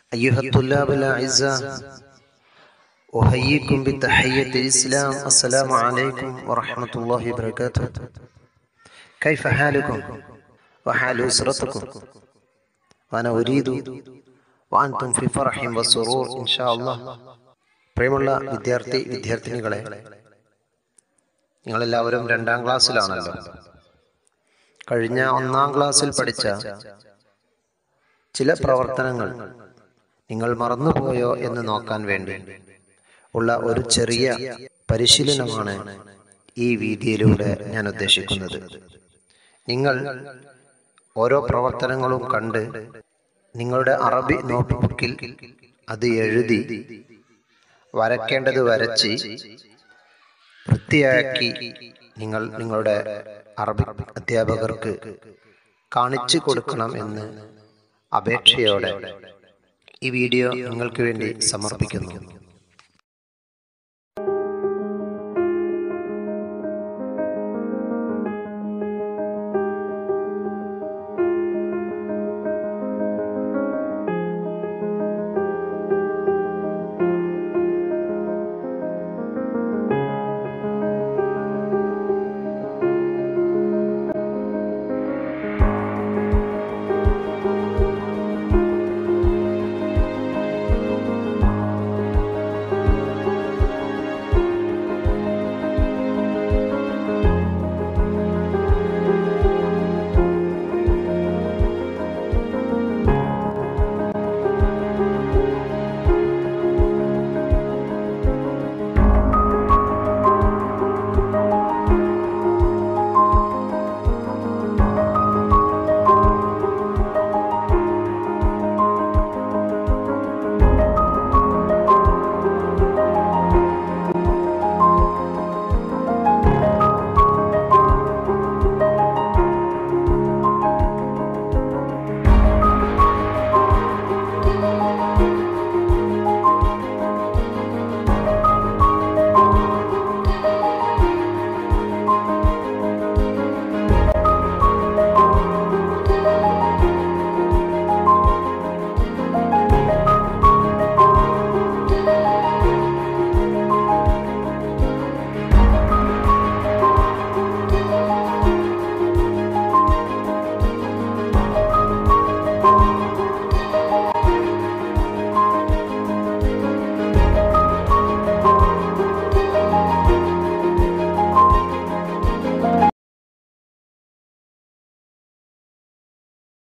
أيها الطلاب الأعزاء، أحييكم بتحية الإسلام. السلام عليكم ورحمة الله وبركاته. كيف حالكم وحال أسرتكم؟ وأنا أريد وأنتم في فرح وسرور إن شاء الله. പ്രിയമുള്ള വിദ്യാർത്ഥിനികളെ, നിങ്ങളെല്ലാവരും 2ാം ക്ലാസ്സിലാണല്ലോ. കഴിഞ്ഞ 1ാം ക്ലാസ്സിൽ പഠിച്ച ചില പ്രവർത്തനങ്ങൾ നിങ്ങൾ മറന്നുപോയോ എന്ന് നോക്കാൻ വേണ്ടി ഉള്ള ഒരു ചെറിയ പരിശീലനമാണ് ഈ വീഡിയോയിലൂടെ ഞാൻ ഉദ്ദേശിക്കുന്നത്. നിങ്ങൾ ഓരോ പ്രവർത്തനങ്ങളും കണ്ട് നിങ്ങളുടെ അറബി നോട്ട്ബുക്കിൽ അത് എഴുതി, വരയ്ക്കേണ്ടത് വരച്ച് വൃത്തിയാക്കി നിങ്ങൾ നിങ്ങളുടെ അറബി അധ്യാപകർക്ക് കാണിച്ചു കൊടുക്കണം എന്ന് അപേക്ഷയോടെ ഈ വീഡിയോ നിങ്ങൾക്ക് വേണ്ടി സമർപ്പിക്കുന്നു.